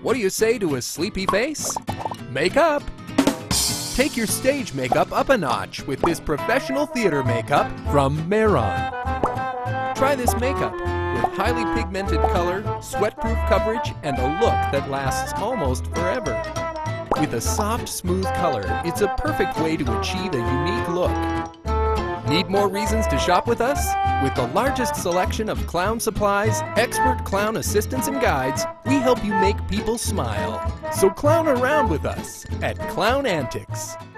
What do you say to a sleepy face? Makeup! Take your stage makeup up a notch with this professional theater makeup from Mehron. Try this makeup with highly pigmented color, sweat-proof coverage, and a look that lasts almost forever. With a soft, smooth color, it's a perfect way to achieve a unique look. Need more reasons to shop with us? With the largest selection of clown supplies, expert clown assistants and guides, we help you make people smile. So clown around with us at Clown Antics.